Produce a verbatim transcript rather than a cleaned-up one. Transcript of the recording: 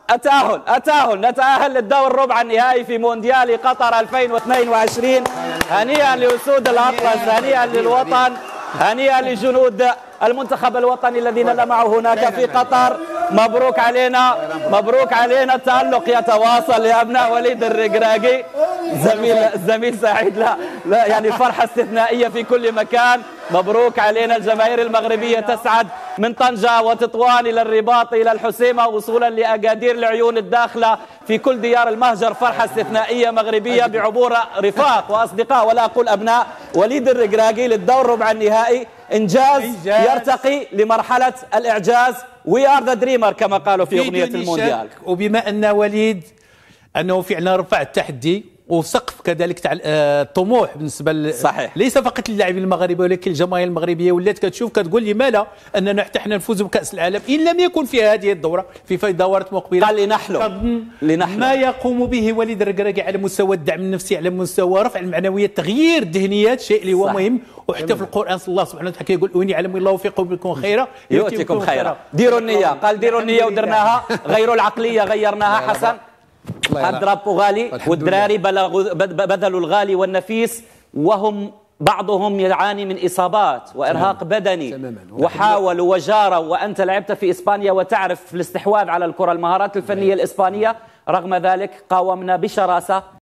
التأهل التأهل نتأهل للدور ربع النهائي في مونديال قطر ألفين واثنين وعشرين. هنيئا لأسود الأطلس، هنيئا للوطن، هنيئا لجنود المنتخب الوطني الذين لمعوا هناك في قطر. مبروك علينا، مبروك علينا. التألق يتواصل لأبناء وليد الركراكي. زميل الزميل سعيد، لا لا يعني فرحة استثنائية في كل مكان. مبروك علينا. الجماهير المغربية تسعد من طنجة وتطوان إلى الرباط إلى الحسيمة وصولا لأكادير العيون الداخلة في كل ديار المهجر. فرحة استثنائية مغربية بعبور رفاق وأصدقاء ولا أقول أبناء وليد الركراكي للدور ربع النهائي. إنجاز, إنجاز يرتقي لمرحلة الإعجاز. وي ار ذا دريمر كما قالوا في أغنية المونديال. وبما أن وليد أنه فعلا رفع التحدي وسقف كذلك تاع الطموح بالنسبه صحيح ليس فقط للاعبين المغاربه ولكن الجماهير المغربيه ولات كتشوف كتقول لماذا اننا حتى حنا نفوز بكاس العالم ان لم يكن في هذه الدوره في دورات مقبله. قال لنحلم لنحلم ما يقوم به وليد الركراكي على مستوى الدعم النفسي، على مستوى رفع المعنويات، تغيير الذهنيات، شيء اللي هو مهم. وحتى في القران الله سبحانه وتعالى كيقول وين يعلم الله في قلوبكم خيرا يؤتكم خيرا. ديروا النيه، قال ديروا النيه ودرناها. غيروا العقليه غيرناها. حسن قد رابوا غالي والدراري بذلوا الغالي والنفيس، وهم بعضهم يعاني من إصابات وإرهاق بدني وحاولوا وجاروا. وأنت لعبت في إسبانيا وتعرف الاستحواذ على الكرة، المهارات الفنية الإسبانية. رغم ذلك قاومنا بشراسة